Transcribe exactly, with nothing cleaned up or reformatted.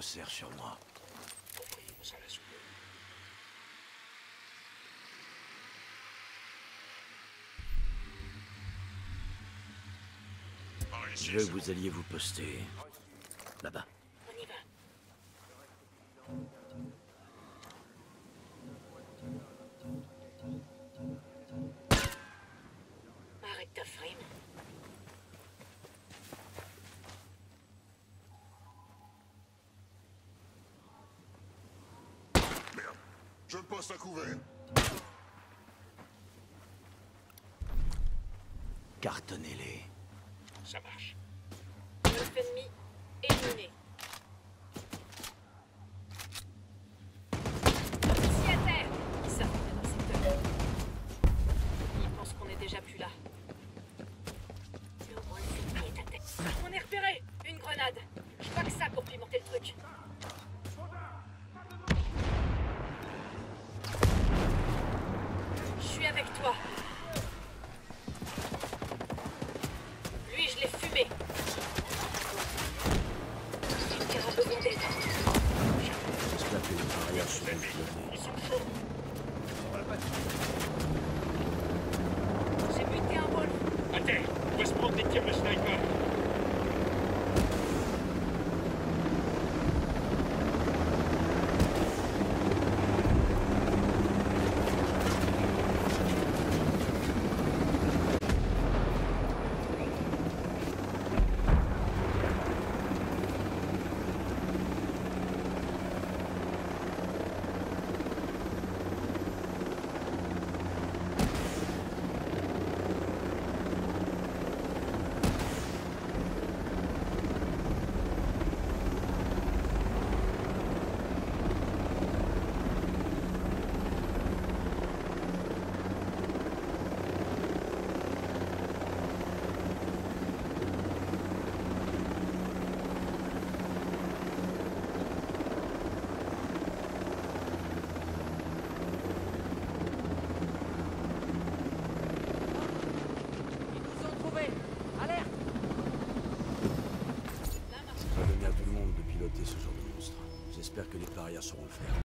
resserre sur moi. Envoyez-nous à la soupe. Par ici, Je veux c'est que vous alliez vous poster là-bas. On y va. Arrête ta frime. bon. Merde. Je poste à couvert. Cartonnez-les. Ça marche. Notre ennemi éliminé. Ici à terre. Ils savent qu'on est dans le secteur. Ils pensent qu'on est déjà plus là. Le moins l'ennemi est à terre. On est repéré. Une grenade. Je vois que ça pour pimenter le truc. Je suis avec toi. Lui, je l'ai fumé. Il aura besoin d'aide. J'espère que les parias seront pilotés. Ils sont chauds. J'ai buté un wolf. À terre. On va se prendre des tirs de sniper. C'est pas donné à tout le monde de piloter ce genre de monstre. J'espère que les parias sauront le faire.